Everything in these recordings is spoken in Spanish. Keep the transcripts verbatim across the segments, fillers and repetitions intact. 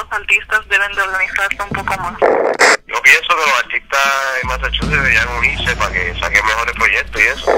los artistas deben de organizarse un poco más. Yo pienso que los artistas en Massachusetts deberían unirse para que saquen mejores proyectos y eso.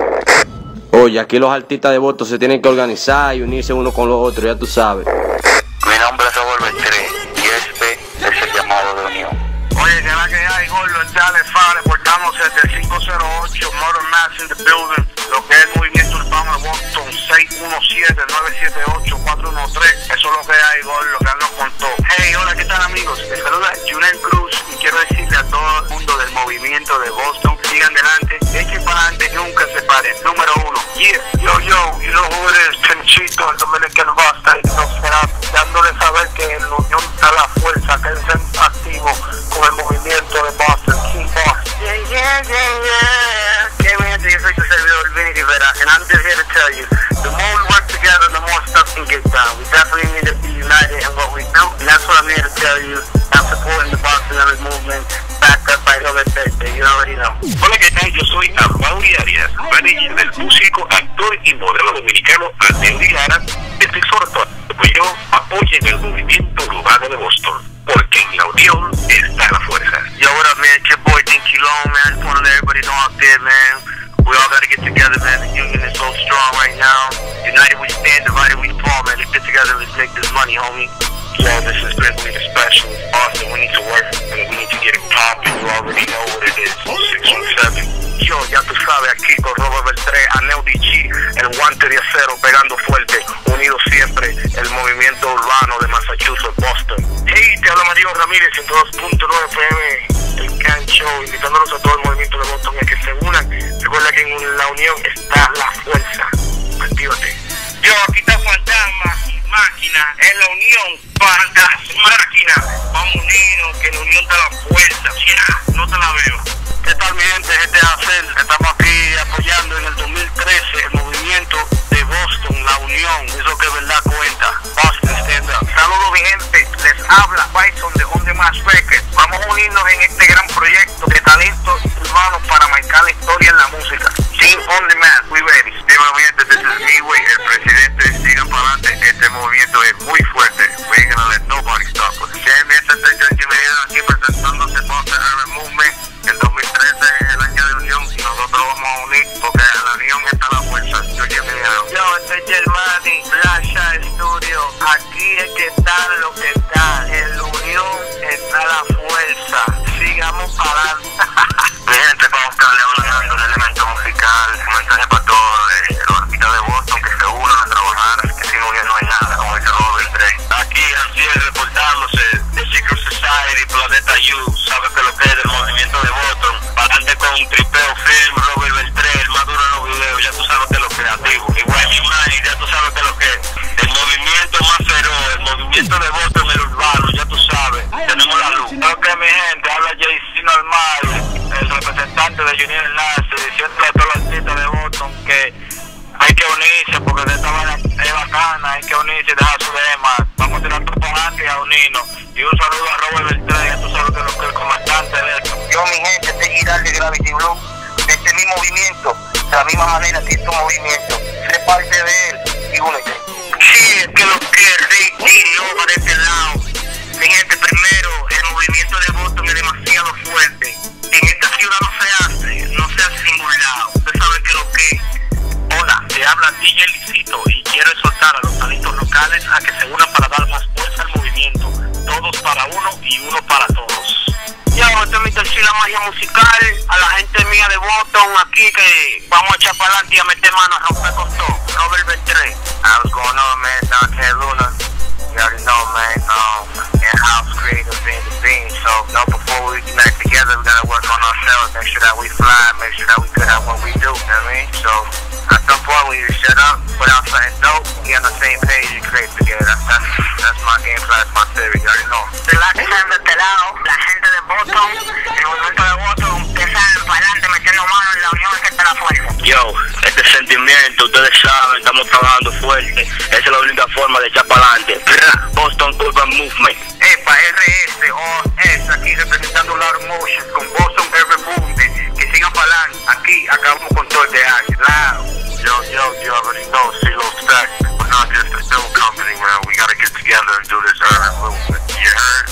Oye, aquí los artistas de Boston se tienen que organizar y unirse uno con los otros, ya tú sabes. Mi nombre es Robert Beltré y este es el llamado de unión. Oye, que la que hay, gordo, el Chale Fa, reportándose desde el cinco cero ocho, Modern Mass in the building, lo que es el movimiento urbano de Boston, seis uno siete, nueve siete ocho, cuatro uno tres, eso es lo que hay, gordo, lo que él nos contó. Hey, hola, ¿qué tal, amigos? Les saluda Junen Cruz y quiero decirle a todo el mundo del movimiento de Boston, sigan adelante, echen para adelante, nunca se paren. Número uno, yeah, yo, yo, you know who it is, Chenchito, el Dominican Basta, y nos será dándole saber que en la unión está la fuerza, que es activo con el movimiento de Boston, King Boston. Yeah, yeah, yeah, yeah. Okay, mi gente, yo soy tu servidor, Vinny Rivera, and I'm just here to tell you, the more we work together, the more stuff can get done. We definitely need to be united in what we do, and that's what I'm here to tell you. I'm supporting the Boston Urban movement, backed up by Robert Beltré, you already know. Hola, ¿qué tal? Yo soy Amaury Arias, manager del músico, actor y modelo dominicano Andreu Lara. Estoy exhortando que yo apoyen el movimiento urbano de Boston, porque en la unión está la fuerza. Yo, what up, man? It's your boy, Dinky Long, man. I just want to let everybody know out there, man. We all got to get together, man. The union is so strong right now. United we stand, divided we fall, man. Let's get together, let's make this money, homie. Yo, this is Grizzly the Special. Boston, we need to work, and we need to get it popping. You already know what it is. six one seven. Yo, ya tú sabes, aquí con Robert Beltré, Aneu D G, el guante de acero pegando fuerte, unido siempre, el movimiento urbano de Massachusetts, Boston. Hey, te habla Mario Ramírez, ciento dos punto nueve F M, el Can Show, invitándolos a todo el movimiento de Boston a que se unan. Recuerda que en la unión está la fuerza. Actívate. Yo, aquí está Fantasma, máquina, en la unión, Fantasma, máquina. Vamos unidos, que en la unión está la fuerza. Yeah, no te la veo. ¿Qué tal, mi gente? Este es Acel. Estamos aquí apoyando en el dos mil trece el movimiento de Boston, la unión. Eso que es verdad cuenta. Boston, stand up. Saludos, mi gente. Les habla Bison de On The Mass Records. Vamos a unirnos en este gran proyecto de talentos urbanos para marcar la historia en la música. Team On The Mass, we ready. Dímelo, mi gente, this is Leeway, el presidente. Sigan para adelante. Este movimiento es muy fuerte. We ain't gonna let nobody stop us. Yeah, mi gente, soy John Jiménez aquí presentándose Boston Urban Movement. El dos mil trece es el año de unión y nosotros vamos a unir porque en la unión está la fuerza. Yo quiero mi Yo, este es Germani, Flasha Studio. Aquí es que está lo que está. En la unión está la fuerza. Sigamos para adelante. Mi gente, como está le hablando un elemento musical, un mensaje para todos eh, los artistas de Boston que se unan a trabajar, que sin unión no hay nada, como dice Robert Beltré. Aquí, así es, reportándose de Secret Society, Planeta U, sabes que lo que es del movimiento de Boston, para adelante con Tripeo Film, Robert Beltré, el más duro en los videos, ya tú sabes que es lo creativo. Igual mi madre, ya tú sabes que es lo que es. El movimiento más feroz, el movimiento de Boston, el urbano, ya tú sabes, tenemos la luz. Ok, mi gente, habla Jay-Z Normal, el representante de Union Enlace, diciendo a todos los artistas de Boston que hay que unirse porque de esta manera es bacana, hay que unirse y dejar su demás. Vamos a tirar todo para adelante y a unirnos. Y un saludo a Robert Beltré, ya tú sabes que es lo que el comandante de esto. Yo, mi gente, este es Giral de Gravity Blue, de este mismo movimiento, de la misma manera que este movimiento, sé parte de él y únete. Sí, es que lo que Rey tiró de este lado. Mi gente, primero, el movimiento de Boston es demasiado fuerte. En esta ciudad no se hace, no se hace en ningún lado. Usted sabe que lo que. Hola, te habla D J Licito y quiero exhortar a los talentos locales a que se unan para dar más fuerza al movimiento. Todos para uno y uno para todos. Yo, esto es mi tercera magia musical. A la gente mía de Boston aquí que vamos a echar para adelante y a meter mano a romper con todo. Robert Beltré. What's going on, man? Dante Luna. You already know, man. Um, in-house creative being the being. So, you know, before we unite together, we gotta work on ourselves. Make sure that we fly. Make sure that we good at what we do. You know what I mean? So, at some point, we need to shut up, put out something dope, get on the same page and create together. That's, that's, that's my game plan, that's my theory. You already know. Relaxando de este lado, la gente de Boston, el movimiento de Boston, ustedes saben, para adelante, metiendo mano en la unión que está la fuerza. Yo, este sentimiento, ustedes saben, estamos trabajando fuerte. Esa es la única forma de echar para adelante. Boston Urban Movement. Epa, R S O S, aquí representando Loud Motions con Boston Urban Movement. Que sigan para adelante. Aquí acabamos con todo el de año. Loud. Yo, yo, you already know, C-Lo Stack. We're not just a film company, man. We gotta get together and do this urban movement. You heard?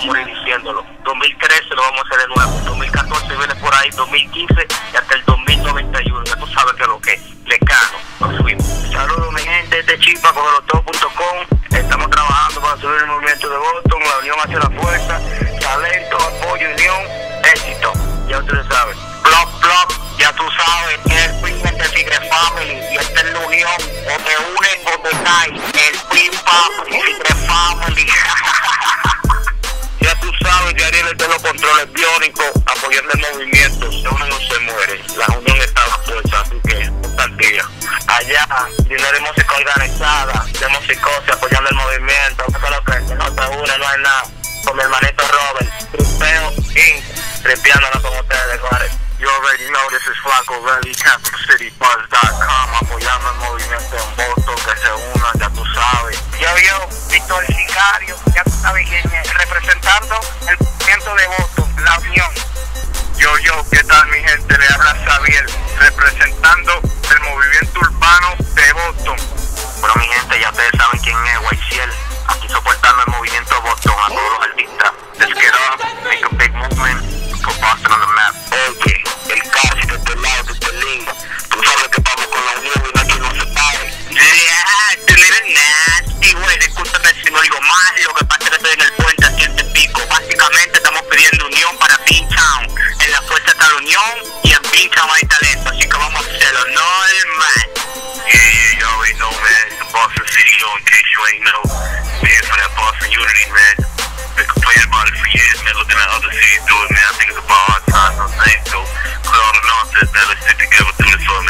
a morir diciéndolo. dos mil trece lo vamos a hacer de nuevo, dos mil catorce viene por ahí, dos mil quince y hasta el dos mil noventa y uno, ya tú sabes que es lo que es, Lecano, nos fuimos. Saludos mi gente, este Chispa con el todo punto com, estamos trabajando para subir el movimiento de Boston, la unión hacia la fuerza, talento, apoyo, unión, éxito, ya ustedes saben. Block, block, ya tú sabes que es el primer de Tigre Family y esta es la unión, o te unes o te caes, el Pimpa y Tigre Family. Ya tú sabes que Ariel es de los controles biónicos, apoyando el movimiento, si uno no se muere, la unión está a la fuerza, así que un tal día. Allá, dinero de música organizada, de musicosis, apoyando el movimiento, no solo que no te une, no hay nada, con mi hermanito Robert, Tripeo Inc, tripeándonos con ustedes, Juárez. You already know this is Flaco Relly, Capital City Buzz dot com, apoyando el movimiento en Boston, que se unan, ya tú sabes. Yo, yo, Víctor Sicario, ya tú sabes quién es, representando el movimiento de Boston, la unión. Yo, yo, ¿qué tal mi gente? Le habla Xavier, representando el movimiento urbano de Boston. Bueno mi gente, ya ustedes saben quién es, Guayciel, aquí soportando el movimiento de Boston a todos los artistas. Let's get up, make a big movement, put Boston on the map. Oye, el casi de este lado, de este link, tú sabes que vamos con la unión y no hay que nos separe. Yeah, tú eres nasty, güey, discúlpame si no digo más, lo que pasa es que estoy en el puente a ciento y pico. Básicamente estamos pidiendo unión para Beantown. En la fuerza está la unión y en Beantown hay talento, así que vamos a hacerlo normal. Yeah, yeah, you already know, man, the Boston City, yo, in case you ain't know, we're here for that Boston unity, man. Been complaining about it for years, man, looking at other cities do it, man. I think it's about our time, no thanks, so clear all the nonsense, man, let's stick together, do this for